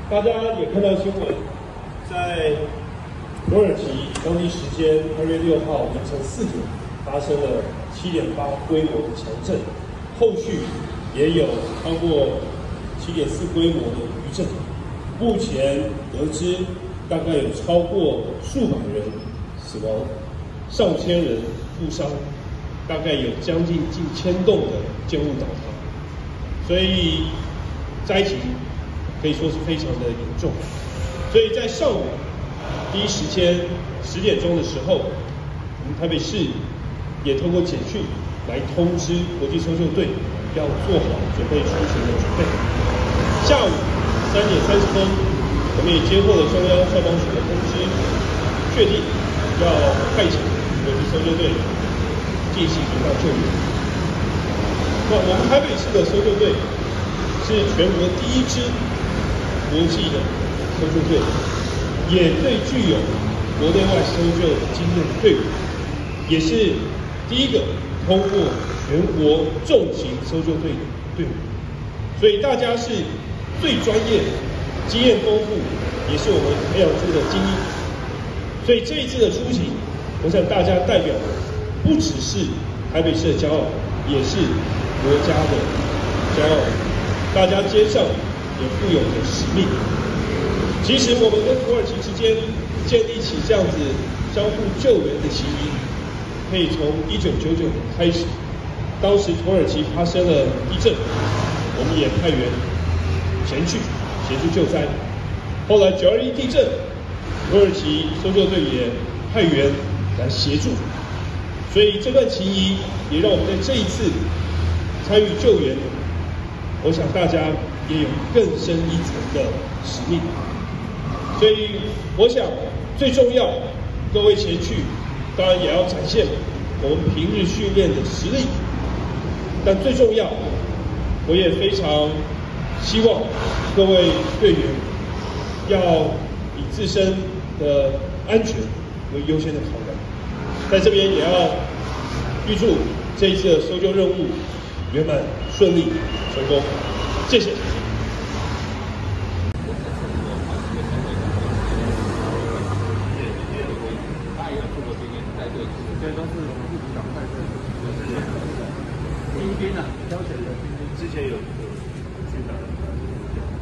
大家也看到新闻，在土耳其当地时间2月6号凌晨4点，发生了7.8规模的强震，后续也有超过7.4规模的余震。目前得知，大概有超过数百人死亡，上千人负伤，大概有将近近1000栋的建物倒塌，所以灾情可以说是非常的严重。所以在上午第一时间10点钟的时候，我们台北市也透过简讯来通知国际搜救队要做好准备出勤的准备。下午3点30分，我们也接获了中央消防署的通知，确定要派遣国际搜救队进行人道救援。那我们台北市的搜救队是全国第一支国际的搜救队，也最具有国内外搜救经验的队伍，也是第一个通过全国重型搜救队的队伍，所以大家是最专业、经验丰富，也是我们培养出的精英。所以这一次的出勤，我想大家代表的不只是台北市的骄傲，也是国家的骄傲。大家肩上也负有着使命。其实我们跟土耳其之间建立起这样子相互救援的情谊，可以从1999年开始。当时土耳其发生了地震，我们也派员前去协助救灾。后来921地震，土耳其搜救队也派员来协助。所以这段情谊也让我们在这一次参与救援，我想大家也有更深一层的使命。所以我想最重要，各位前去当然也要展现我们平日训练的实力，但最重要，我也非常希望各位队员要以自身的安全为优先的考量。在这边也要预祝这一次的搜救任务圆满顺利成功，谢谢。 这都是不赶快的兵啊，挑选的兵，之前有去打。